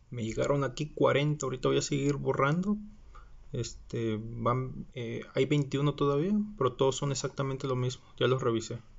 Me llegaron aquí 40, ahorita voy a seguir borrando. Hay 21 todavía, pero todos son exactamente lo mismo, ya los revisé.